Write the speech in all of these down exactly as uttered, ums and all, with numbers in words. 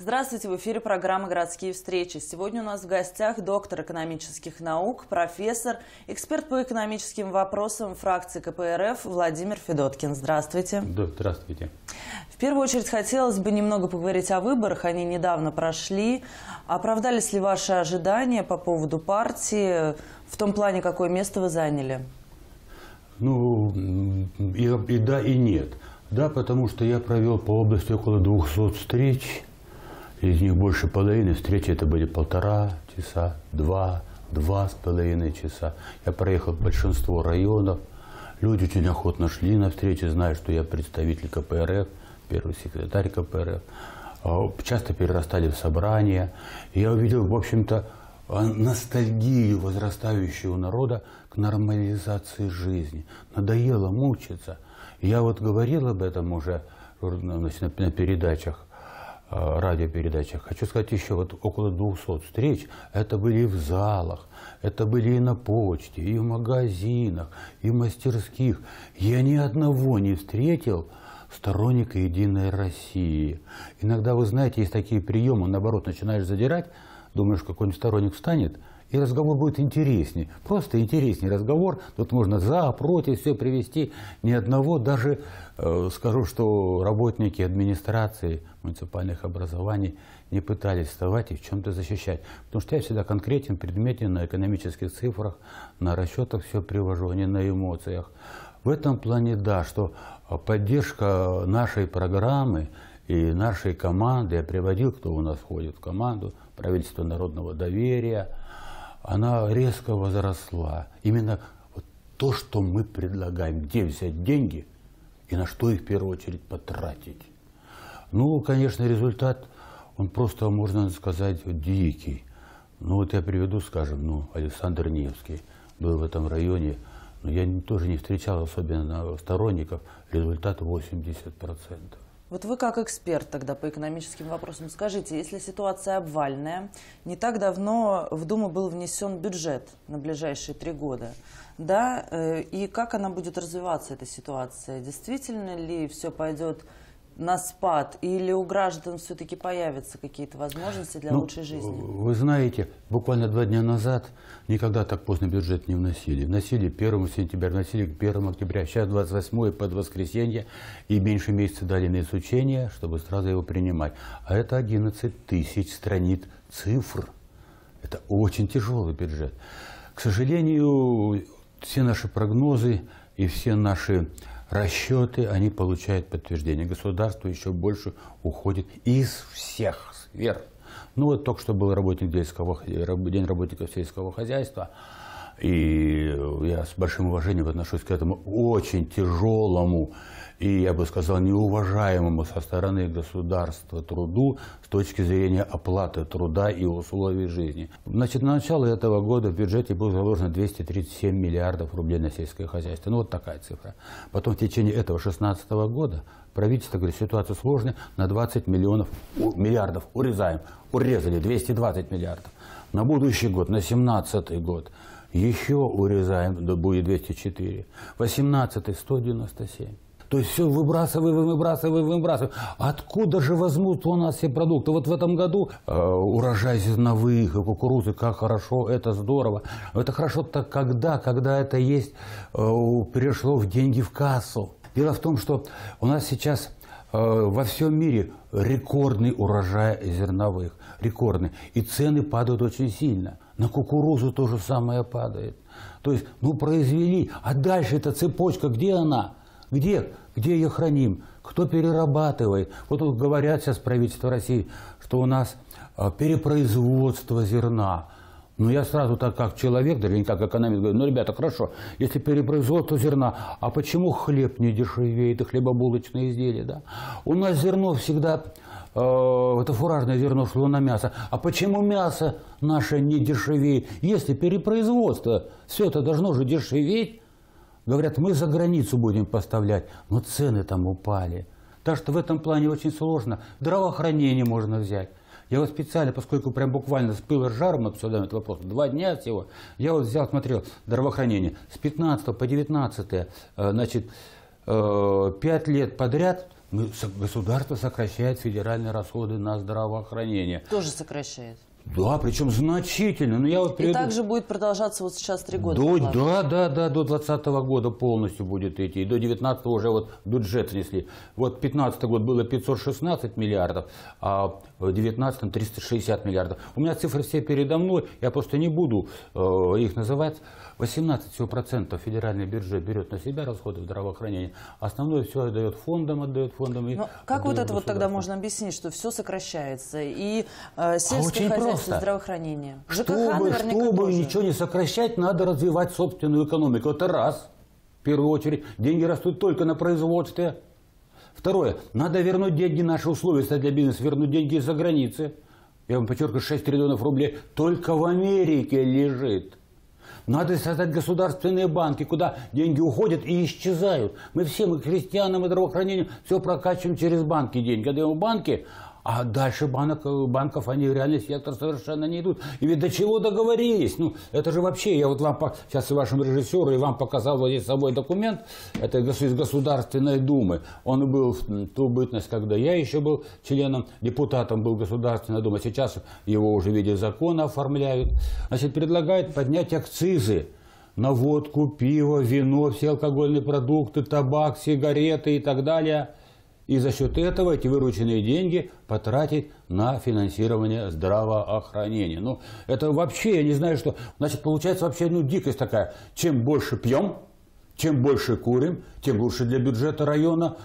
Здравствуйте, в эфире программа «Городские встречи». Сегодня у нас в гостях доктор экономических наук, профессор, эксперт по экономическим вопросам фракции ка пэ эр эф Владимир Федоткин. Здравствуйте. Да, здравствуйте. В первую очередь хотелось бы немного поговорить о выборах. Они недавно прошли. Оправдались ли ваши ожидания по поводу партии, в том плане, какое место вы заняли? Ну, и, и да, и нет. Да, потому что я провел по области около двухсот встреч. Из них больше половины. Встречи это были полтора часа, два, два с половиной часа. Я проехал большинство районов. Люди очень охотно шли на встречи, зная, что я представитель ка пэ эр эф, первый секретарь ка пэ эр эф. Часто перерастали в собрания. И я увидел, в общем-то, ностальгию возрастающего народа к нормализации жизни. Надоело мучиться. Я вот говорил об этом уже значит, на передачах, радиопередачах. Хочу сказать еще, вот около двухсот встреч, это были и в залах, это были и на почте, и в магазинах, и в мастерских. Я ни одного не встретил сторонника «Единой России». Иногда, вы знаете, есть такие приемы, наоборот, начинаешь задирать, думаешь, какой-нибудь сторонник встанет, и разговор будет интереснее. Просто интереснее разговор. Тут можно за, против, все привести. Ни одного, даже э, скажу, что работники администрации муниципальных образований не пытались вставать и в чем-то защищать. Потому что я всегда конкретен, предметен на экономических цифрах, на расчетах все привожу, а не на эмоциях. В этом плане, да, что поддержка нашей программы и нашей команды, я приводил, кто у нас входит в команду, правительство народного доверия, она резко возросла. Именно вот то, что мы предлагаем, где взять деньги и на что их в первую очередь потратить. Ну, конечно, результат, он просто, можно сказать, дикий. Ну, вот я приведу, скажем, ну, Александр Невский был в этом районе, но я тоже не встречал особенно сторонников, результат восемьдесят процентов. Вот вы как эксперт тогда по экономическим вопросам скажите, если ситуация обвальная, не так давно в Думу был внесен бюджет на ближайшие три года, да, и как она будет развиваться, эта ситуация? Действительно ли все пойдет на спад, или у граждан все-таки появятся какие-то возможности для ну, лучшей жизни? Вы знаете, буквально два дня назад никогда так поздно бюджет не вносили. Вносили первого сентября, вносили к первому октября, сейчас двадцать восьмое под воскресенье, и меньше месяца дали на изучение, чтобы сразу его принимать. А это одиннадцать тысяч страниц цифр. Это очень тяжелый бюджет. К сожалению, все наши прогнозы и все наши расчеты, они получают подтверждение. Государство еще больше уходит из всех сфер. Ну вот только что был работник сельского, день работников сельского хозяйства. И я с большим уважением отношусь к этому очень тяжелому и, я бы сказал, неуважаемому со стороны государства труду с точки зрения оплаты труда и условий жизни. Значит, на начало этого года в бюджете было заложено двести тридцать семь миллиардов рублей на сельское хозяйство. Ну вот такая цифра. Потом в течение этого две тысячи шестнадцатого года правительство говорит, ситуация сложная, на двадцать миллионов, миллиардов урезаем. Урезали двести двадцать миллиардов. На будущий год, на две тысячи семнадцатый год еще урезаем, да будет двести четыре. восемнадцатый сто девяносто семь. То есть все выбрасываем, выбрасываем, выбрасываем. Откуда же возьмут у нас все продукты? Вот в этом году э, урожай зерновых и кукурузы, как хорошо, это здорово. Это хорошо-то когда? Когда это есть, э, перешло в деньги в кассу. Дело в том, что у нас сейчас э, во всем мире рекордный урожай зерновых. Рекордный. И цены падают очень сильно. На кукурузу то же самое падает. То есть, ну, произвели. А дальше эта цепочка, где она? Где? Где ее храним? Кто перерабатывает? Вот тут говорят сейчас правительство России, что у нас а, перепроизводство зерна. Ну, я сразу так, как человек, даже не как экономист, говорю, ну, ребята, хорошо, если перепроизводство зерна, а почему хлеб не дешевеет и хлебобулочные изделия, да? У нас зерно всегда, э, это фуражное зерно шло на мясо. А почему мясо наше не дешевеет? Если перепроизводство, все это должно же дешеветь. Говорят, мы за границу будем поставлять, но цены там упали. Так что в этом плане очень сложно. Здравоохранение можно взять. Я вот специально, поскольку прям буквально с пылу с жаром обсуждаем этот вопрос, два дня всего, я вот взял, смотрел здравоохранение. С пятнадцатого по девятнадцатое, значит, пять лет подряд Мы, государство сокращает федеральные расходы на здравоохранение. Тоже сокращает. Да, причем значительно. Но я вот приведу... И также будет продолжаться вот сейчас три года. До, да, да, да, до двадцатого года полностью будет идти. И до девятнадцатого уже вот бюджет внесли. Вот пятнадцатый год было пятьсот шестнадцать миллиардов, а в девятнадцатом триста шестьдесят миллиардов. У меня цифры все передо мной, я просто не буду э, их называть. восемнадцать всего процентов федеральный бюджет берет на себя расходы в здравоохранении. Основное все отдает фондам, отдает фондам. И Но как вот это вот тогда можно объяснить, что все сокращается? И э, сельское а хозяйство, здравоохранение. Чтобы, чтобы ничего не сокращать, надо развивать собственную экономику. Это раз. В первую очередь, деньги растут только на производстве. Второе. Надо вернуть деньги, наши условия для бизнеса, вернуть деньги из-за границы. Я вам подчеркиваю, шесть триллионов рублей только в Америке лежит. Надо создать государственные банки, куда деньги уходят и исчезают. Мы все, мы крестьянам и здравоохранению, все прокачиваем через банки деньги. Отдаем банки, а дальше банок, банков они в реальный сектор совершенно не идут. И ведь до чего договорились? Ну, это же вообще, я вот вам, сейчас и вашему режиссеру, и вам показал вот здесь с собой документ, это из Государственной Думы. Он был в ту бытность, когда я еще был членом, депутатом был Государственной Думы, сейчас его уже в виде закона оформляют. Значит, предлагают поднять акцизы на водку, пиво, вино, все алкогольные продукты, табак, сигареты и так далее. И за счет этого эти вырученные деньги потратить на финансирование здравоохранения. Ну, это вообще, я не знаю, что... Значит, получается вообще, ну, дикость такая. Чем больше пьем, чем больше курим, тем лучше для бюджета района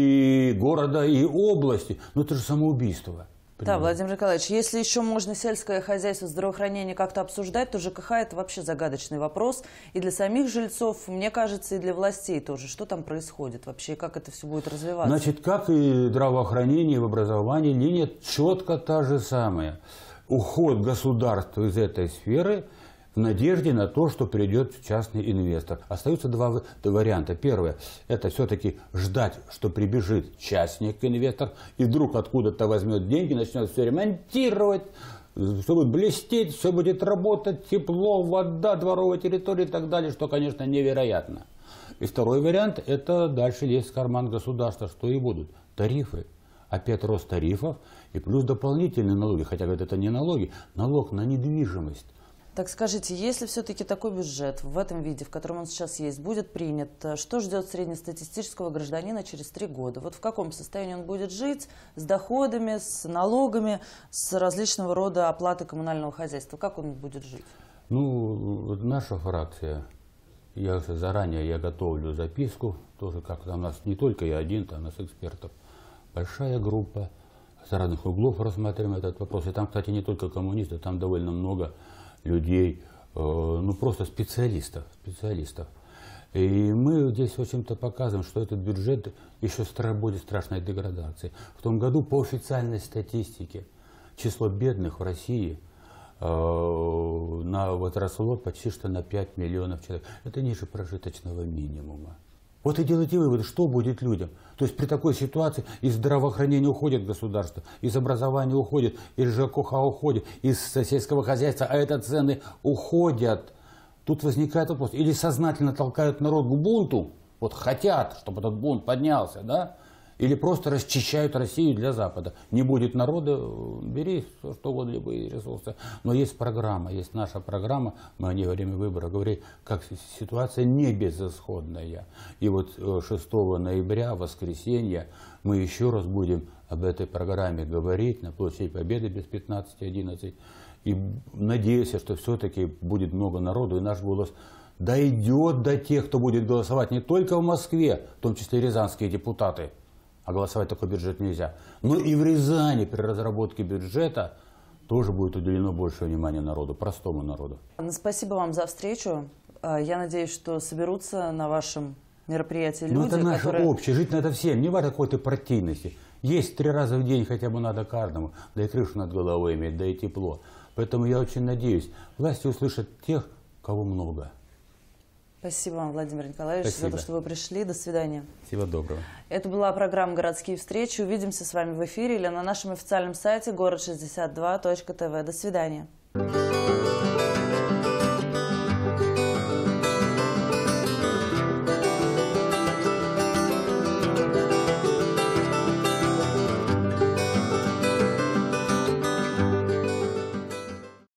и города, и области. Ну, это же самоубийство. Да, Владимир Николаевич, если еще можно сельское хозяйство, здравоохранение как-то обсуждать, то ЖКХ – это вообще загадочный вопрос. И для самих жильцов, мне кажется, и для властей тоже. Что там происходит вообще, и как это все будет развиваться? Значит, как и здравоохранение, и в образовании, линия четко та же самая. Уход государства из этой сферы в надежде на то, что придет частный инвестор. Остаются два варианта. Первое – это все-таки ждать, что прибежит частник, инвестор, и вдруг откуда-то возьмет деньги, начнет все ремонтировать, все будет блестеть, все будет работать, тепло, вода, дворовая территория и так далее, что, конечно, невероятно. И второй вариант – это дальше лезть в карман государства, что и будут. Тарифы. Опять рост тарифов и плюс дополнительные налоги, хотя говорят, это не налоги, налог на недвижимость. Так скажите, если все-таки такой бюджет в этом виде, в котором он сейчас есть, будет принят, что ждет среднестатистического гражданина через три года? Вот в каком состоянии он будет жить, с доходами, с налогами, с различного рода оплатой коммунального хозяйства? Как он будет жить? Ну, наша фракция, я заранее я готовлю записку, тоже как-то у нас не только я один, там у нас экспертов, большая группа, с разных углов рассматриваем этот вопрос. И там, кстати, не только коммунисты, там довольно много людей, э, ну просто специалистов, специалистов. И мы здесь, в общем-то, показываем, что этот бюджет еще стра будет страшной деградацией. В том году по официальной статистике число бедных в России э, на, возросло почти что на пять миллионов человек. Это ниже прожиточного минимума. Вот и делайте выводы, что будет людям. То есть при такой ситуации из здравоохранения уходит государство, из образования уходит, из ЖКХ уходит, из сельского хозяйства, а это цены уходят. Тут возникает вопрос, или сознательно толкают народ к бунту, вот хотят, чтобы этот бунт поднялся, да? Или просто расчищают Россию для Запада. Не будет народа, бери что угодно, любые ресурсы. Но есть программа, есть наша программа, мы о ней во время выбора говорим, как ситуация не безысходная. И вот шестого ноября, воскресенье, мы еще раз будем об этой программе говорить на площади Победы без пятнадцати одиннадцати. И надеюсь, что все-таки будет много народу, и наш голос дойдет до тех, кто будет голосовать не только в Москве, в том числе и рязанские депутаты. А голосовать такой бюджет нельзя. Но и в Рязани при разработке бюджета тоже будет уделено больше внимания народу, простому народу. Спасибо вам за встречу. Я надеюсь, что соберутся на вашем мероприятии люди, Но это наше которые... общее, жить надо всем, не важно какой-то партийности. Есть три раза в день хотя бы надо каждому, да и крышу над головой иметь, да и тепло. Поэтому я очень надеюсь, власти услышат тех, кого много. Спасибо вам, Владимир Николаевич, Спасибо. за то, что вы пришли. До свидания. Всего доброго. Это была программа «Городские встречи». Увидимся с вами в эфире или на нашем официальном сайте город шестьдесят два точка тв. До свидания.